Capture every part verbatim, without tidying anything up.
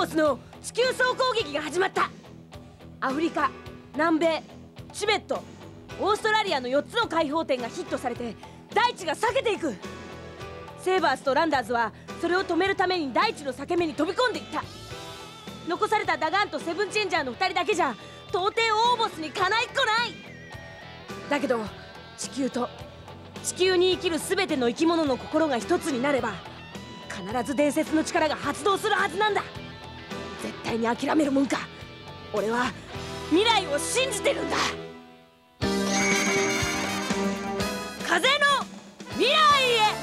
ボスの地球総攻撃が始まった。アフリカ、南米、チベット、オーストラリアのよっつの解放点がヒットされて大地が裂けていく。セーバースとランダーズはそれを止めるために大地の裂け目に飛び込んでいった。残されたダガンとセブンチェンジャーのふたりだけじゃ到底オーボスにかないっこない。だけど地球と地球に生きる全ての生き物の心が一つになれば必ず伝説の力が発動するはずなんだ。絶対に諦めるもんか。俺は未来を信じてるんだ。風の未来へ。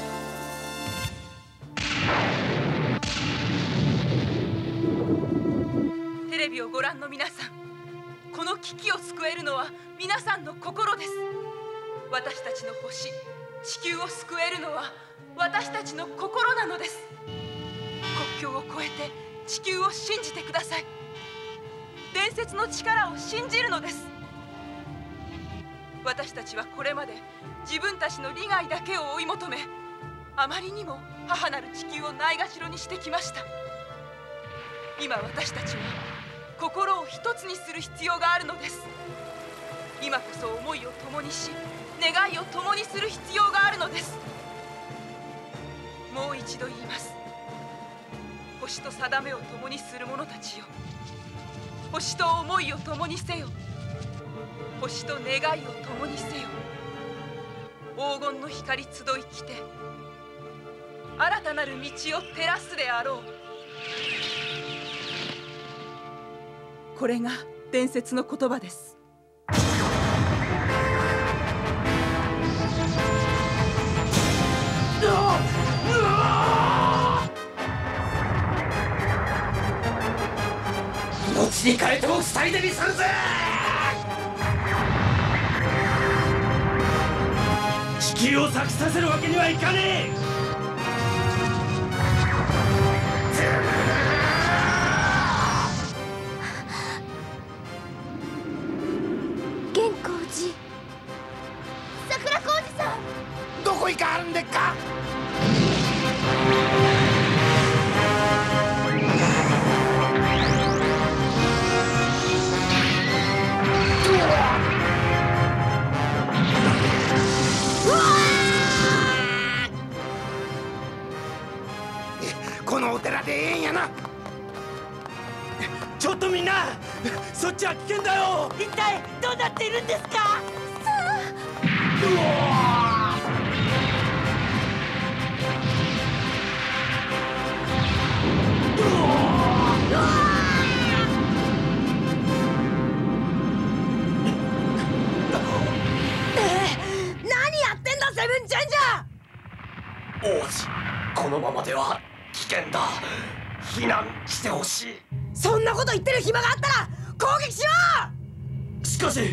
テレビをご覧の皆さん、この危機を救えるのは皆さんの心です。私たちの星地球を救えるのは私たちの心なのです。国境を越えて地球を信じてください。伝説の力を信じるのです。私たちはこれまで自分たちの利害だけを追い求め、あまりにも母なる地球をないがしろにしてきました。今私たちは心を一つにする必要があるのです。今こそ思いを共にし、願いを共にする必要があるのです。もう一度言います。星と定めを共にする者たちよ、星と思いを共にせよ。星と願いを共にせよ。黄金の光集いきて、新たなる道を照らすであろう。これが伝説の言葉です。 命に変えても二人で見せるぜ。地球を咲きさせるわけにはいかねえ。 玄光寺、桜小路さん、 どこ行かはるんでっか。このお寺でええんやな。ちょっとみんな、そっちは危険だよ。 一体どうなっているんですか。 うわ何やってんだセブンチェンジャー。 王子、このままでは危険だ。避難してほしい。 そんなこと言ってる暇があったら攻撃しろ。 しかし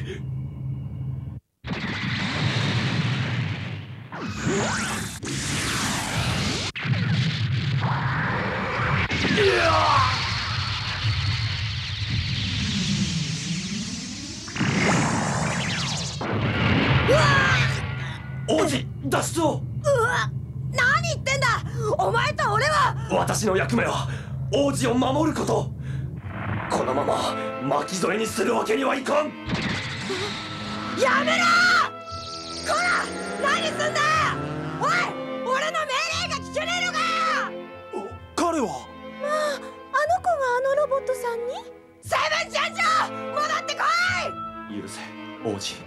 王子、脱出を。 うわ、何言ってんだ。お前と俺は。 私の役目は王子を守ること。このまま巻き添えにするわけにはいかん。 やめろ。こら、何すんだ。おい、俺の命令が聞けねえのか。 彼は。 まあ、あの子があのロボットさんに。 セブンチェンジャー、戻ってこい。 許せ王子。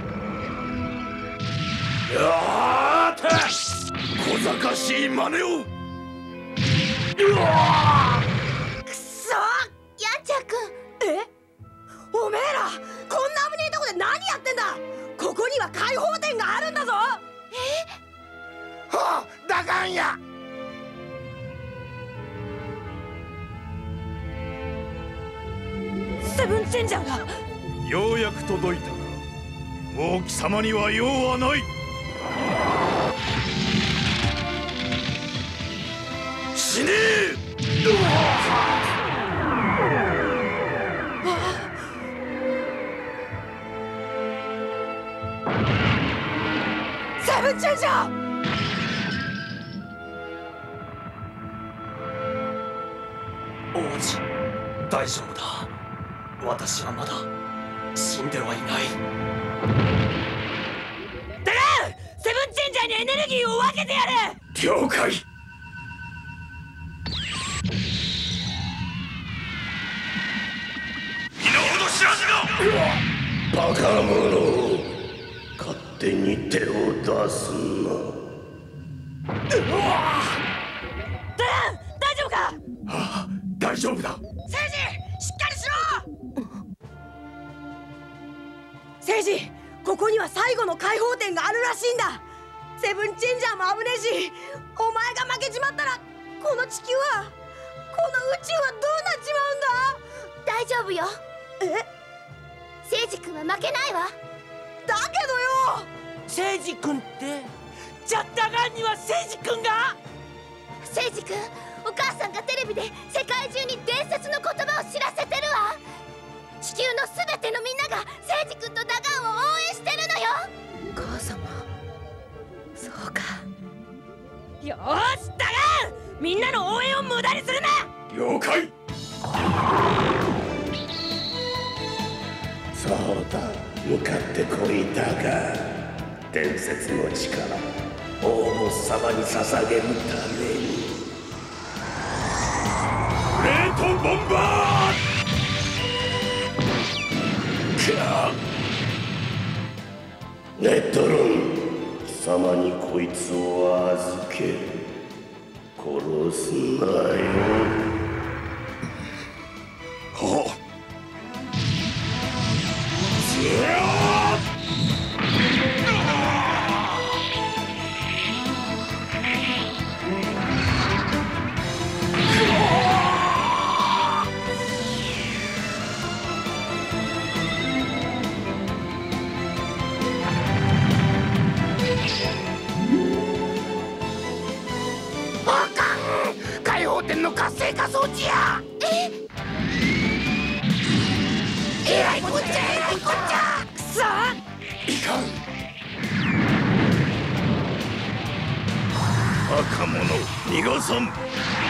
やーて小賢しい真似を。うわーくそ。 ヤンチャ君。 え、おめえらこんな危ねえとこで何やってんだ。ここには解放点があるんだぞ。 え、 はあ、ダガンや。 セブンチェンジャーが。 ようやく届いたか。もう貴様には用はない。死ねえ。 セブンチェンジャー。 王子。 大丈夫だ。私はまだ死んではいない。 だがセブンチェンジャーにエネルギーを分けてやれ。 了解。 身の程知らずが。 バカ者、勝手に手を出すな。 だが大丈夫か。 ああ、大丈夫だ。 セイジ、しっかりしろ。セイジ、ここには最後の解放点があるらしいんだ。セブンチェンジャーも危ねえし、お前が負けちまったらこの地球は、この宇宙はどうなっちまうんだ。 大丈夫よ。 え、 聖司君は負けないわ。 だけどよ。 聖司君って、じゃったがんには聖司君が。 聖司君、お母さんがテレビで世界中に伝説の言葉を知らせてるわ。地球のすべてのみんなが聖司君とダガンを応援してるのよ。 お母様、そうか。よーし、ダガン、みんなの応援を無駄にするな。 了解。そうだ、向かってこいだが、伝説の力、オーボス様に捧げるために。 レートボンバー。 ネットロン、貴様にこいつを預ける。殺すなよ。 はっ。 解放点の活性化装置や。 ええらいこっちゃ、えらいこっちゃ。 くそ。 いかん。 赤者逃がさん。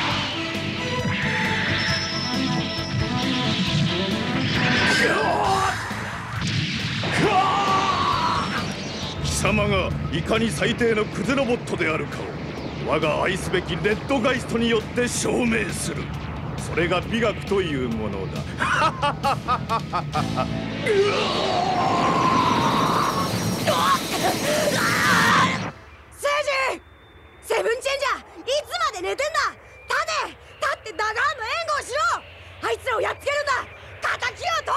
貴様がいかに最低のクズロボットであるかを我が愛すべきレッドガイストによって証明する。それが美学というものだ。 セイジ、セブンチェンジャー、いつまで寝てんだ。立て、立ってダガーンの援護をしろ。あいつらをやっつけるんだ。敵を取るん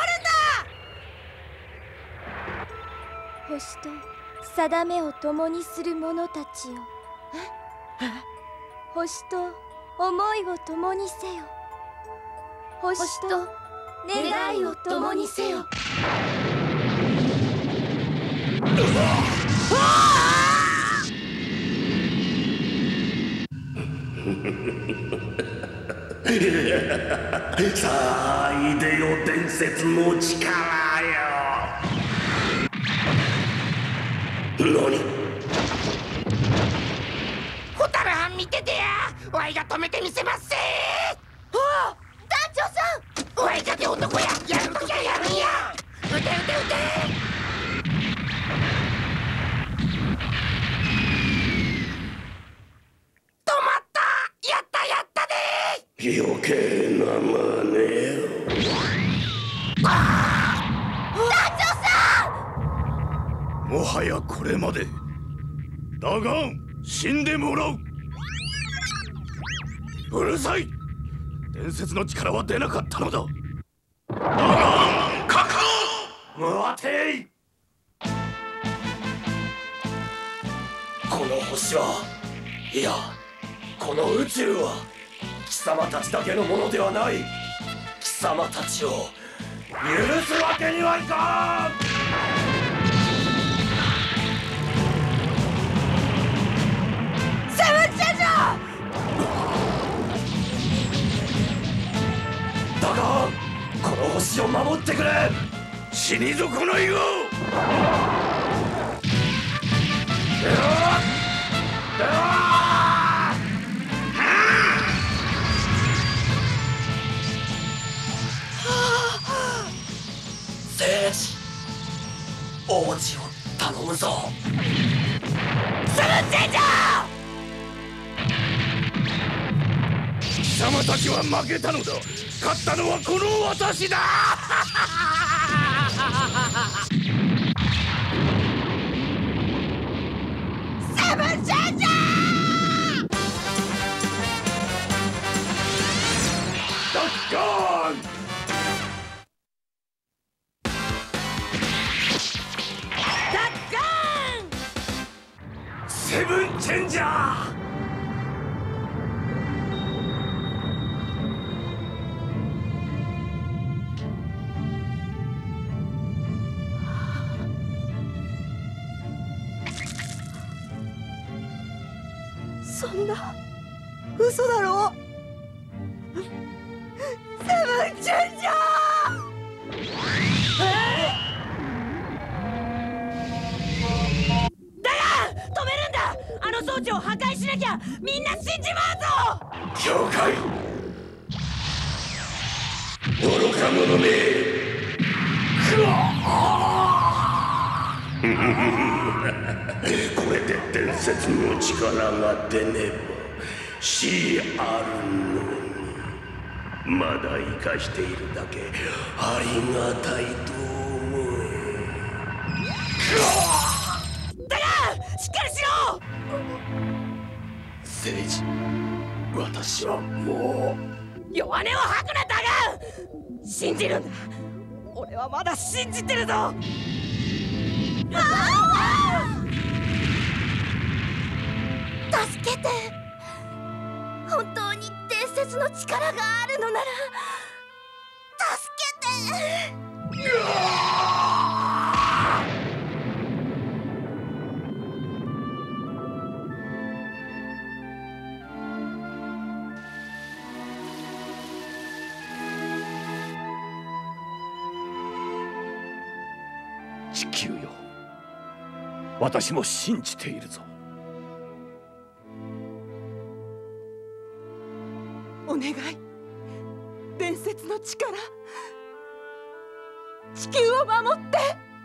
だ。 星と定めを共にする者たちよ。星と思いを共にせよ。星と願いを共にせよ。 さあ、いでよ伝説の力よ。何？ ホタルはん見ててや。わいが止めてみせますぜ。 あ、団長さん。 わいかて男や。やるときゃやるんや。撃て撃て撃て。止まった。やったやったで。 余計な真似よ。 もはやこれまで。だが死んでもらう。うるさい。伝説の力は出なかったのだ。だが確保。 待てい。この星は、いやこの宇宙は貴様たちだけのものではない。貴様たちを許すわけにはいかん。 セブンチェンジャー。 だがこの星を守ってくれ。 死に損ないが。 むぞ。 セブンチェンジャー！ 貴様たちは負けたのだ。勝ったのはこの私だ。 セブンチェンジャー！ ドッカーン！ セブンチェンジャー！ そんな嘘だろ。セブンチェンジャー！止めるんだ。あの装置を破壊しなきゃみんな死んじまうぞ。 了解。愚か者め。くわこれで伝説の力が出ねば死あるのに。まだ生かしているだけありがたいと思え。くわしっかりしろ。 聖司、私はもう弱音を吐くな。だが信じるんだ。俺はまだ信じてるぞ。 助けて。本当に伝説の力があるのなら助けて。 地球よ、私も信じているぞ。 お願い、伝説の力、地球を守って。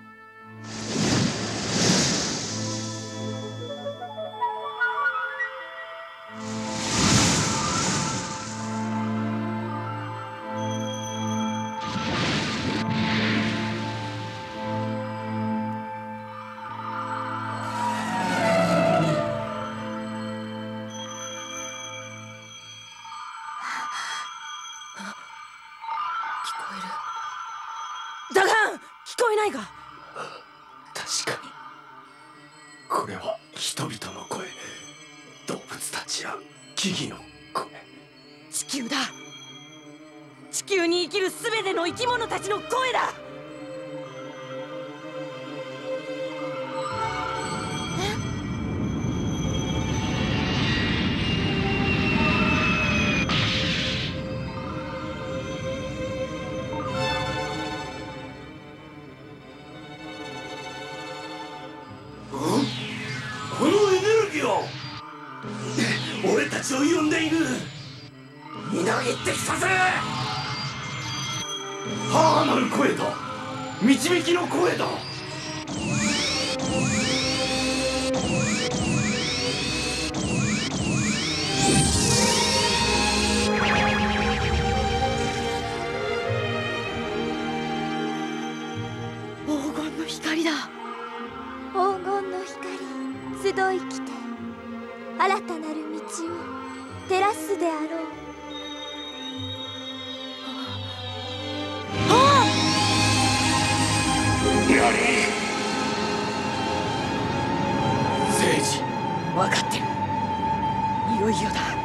だが聞こえないか。 確かにこれは人々の声、動物たちや木々の声。 地球だ。地球に生きるすべての生き物たちの声だ。 このエネルギーを俺たちを呼んでいる。みなぎってきさせ。母なる声だ。導きの声だ。 黄金の光だ。 黄金の光集い来て新たなる道を照らすであろう。 何？聖司、 分かってる。いよいよだ。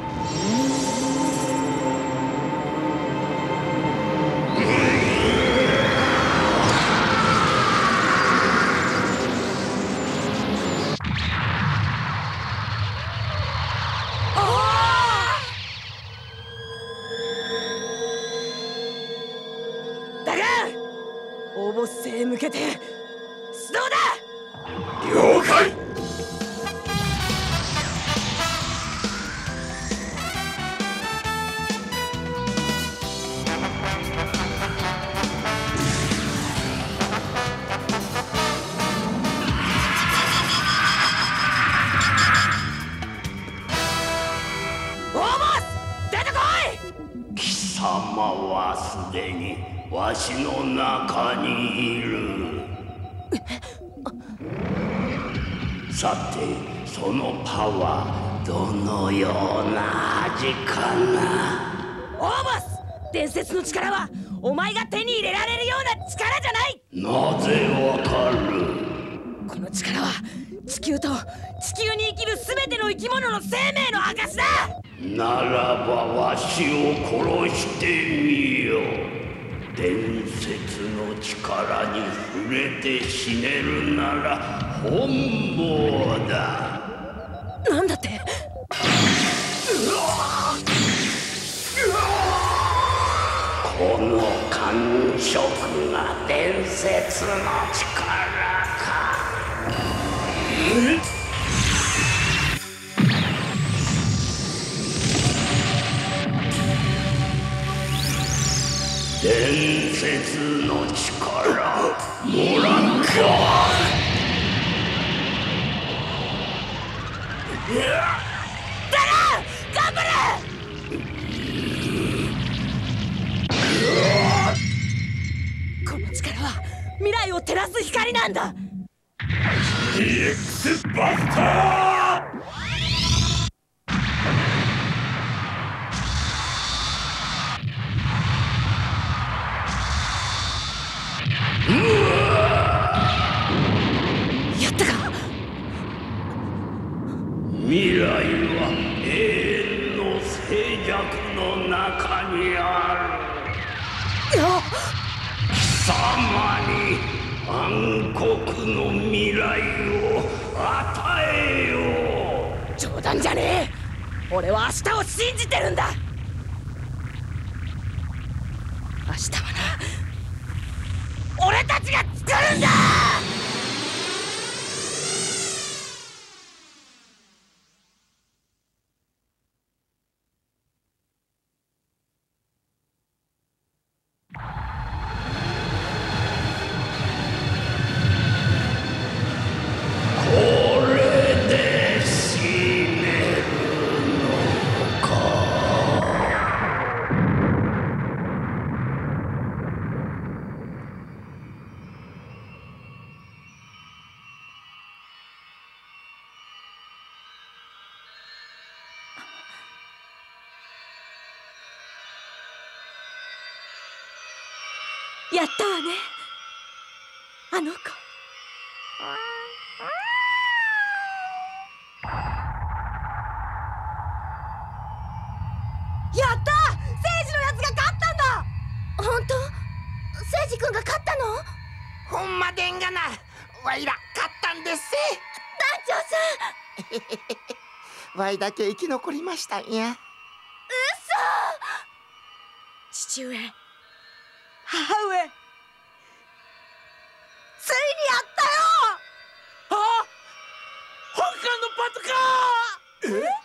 だが応募生へ向けて出動だ。 了解。 オーボス出てこい。 貴様はすでにわしの中にいる。さてそのパワーどのような味かな。 オーボス伝説の力はお前が手に入れられるような力じゃない。 なぜわかる。 この力は地球と地球に生きる全ての生き物の生命の証だ。 ならばわしを殺してみよ。伝説の力に触れて死ねるなら本望だ。 なんだって。 この感触が伝説の力か。伝説の力もらうか。 だが頑張れ。この力は未来を照らす光なんだ。 イーエックス バスター。 やったか。 未来は永遠の静寂の中にある。貴様に暗黒の未来を与えよう。 冗談じゃねえ。俺は明日を信じてるんだ。明日はな、俺たちが作るんだ。やったわね、あの子。やった！聖司のやつが勝ったんだ。 本当？聖司君が勝ったの？ ほんまでんがな。わいら勝ったんです団長さん。 わいだけ生き残りましたんや。 嘘！父上、母上、ついにやったよ。 あ、本館のパトカー。え？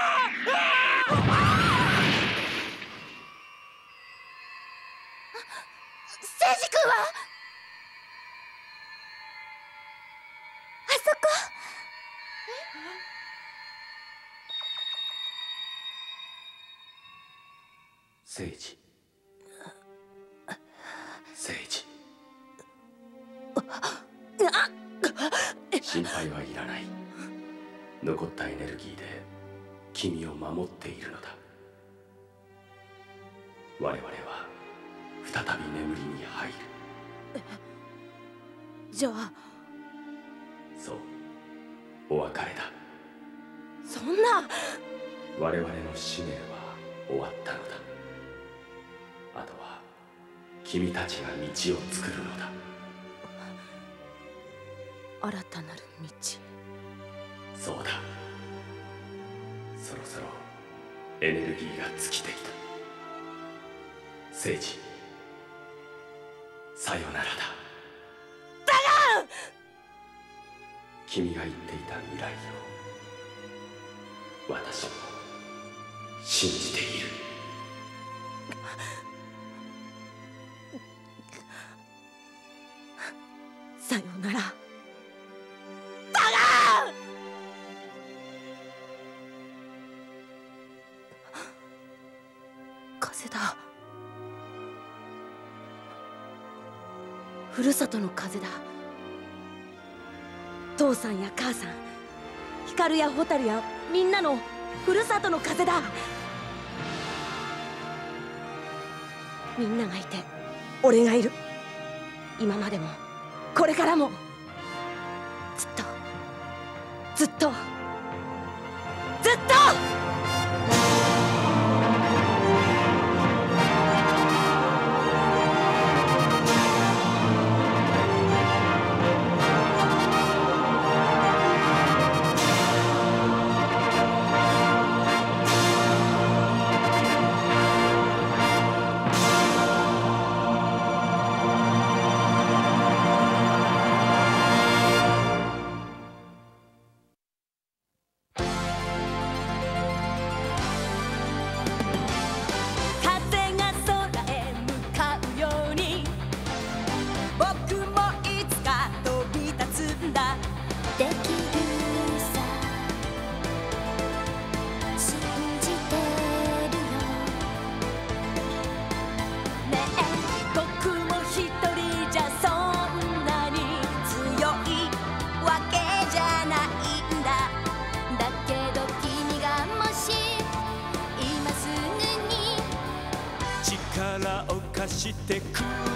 聖司君は？あそこ。 聖司、聖司、心配はいらない。残ったエネルギーで君を守っているのだ。我々は再び眠りに入る。 じゃあ、 そう、お別れだ。 そんな。 我々の使命は終わったのだ。あとは君たちが道を作るのだ。 新たなる道。 そうだ。そろそろエネルギーが尽きてきた。聖司、さよならだ。 だが君が言っていた未来を私も信じている。 さよなら。だが風だ。ふるさとの風だ。父さんや母さん、光や蛍やみんなのふるさとの風だ。みんながいて俺がいる。今までもこれからもずっとずっとずっと力を貸してくれ